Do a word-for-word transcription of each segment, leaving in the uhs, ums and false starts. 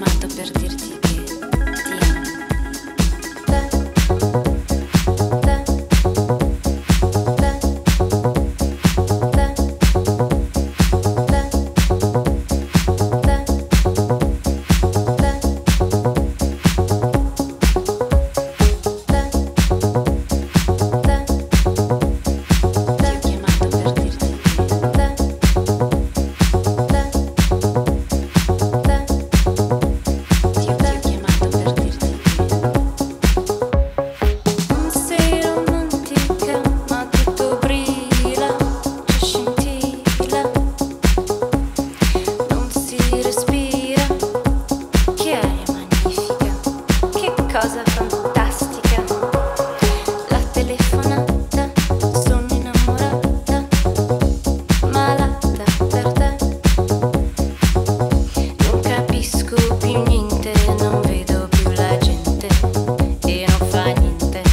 chiamato per dirti che ti amo. Te, te, te, te, te, te, cosa fantastica, la telefonata, sono innamorata, malata per te, non capisco più niente, non vedo più la gente e non fa niente.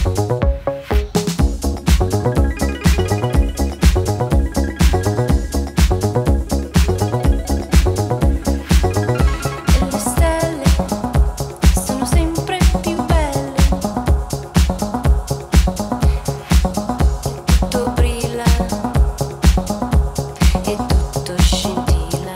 E le stelle sono sempre più belle, e tutto brilla e tutto scintilla.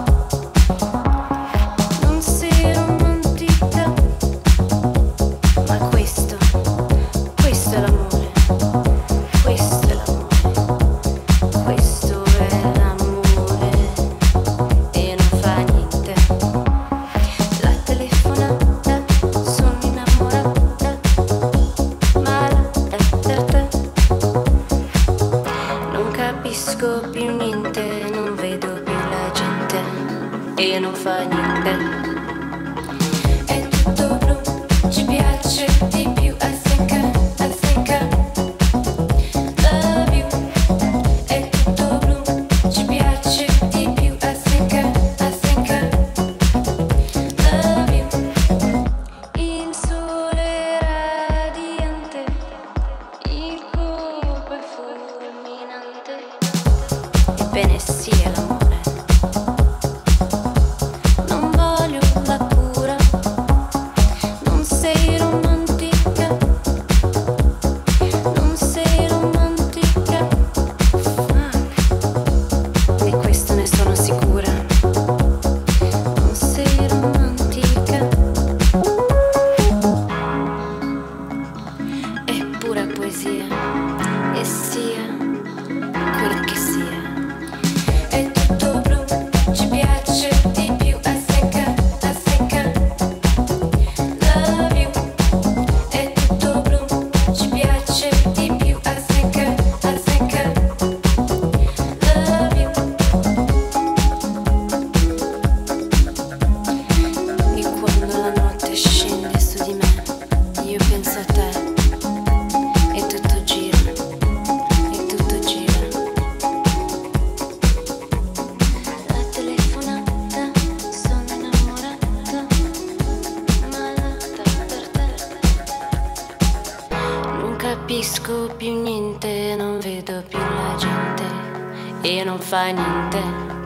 Non sei romantica, ma questo, questo è l'amore, questo è l'amore, questo è l'amore e non fa niente. La telefonata, sono innamorata, malata per te, non capisco più niente, non vedo più la gente e non fa niente. È tutto blu, ci piace di più, I think I, I think I love you. È tutto blu, ci piace di più, I think I, I think I love you. Il sole radiante, il cupo è fulminante, ebbene sì è l'amore. Non voglio la cura, non sei romantica, non sei romantica, fuck, e questo ne sono sicura, non sei romantica, è pura poesia, e sia quel che sia. È tutto blu, ci piace di più, I think I, I think I love you. È tutto blu, ci piace di più, I think I, I think I love you. E quando la notte scende su di me, io penso a te, e tutto gira, e tutto gira. La telefonata, sono innamorata, malata per te, non capisco più niente, non vedo più la gente e non fa niente.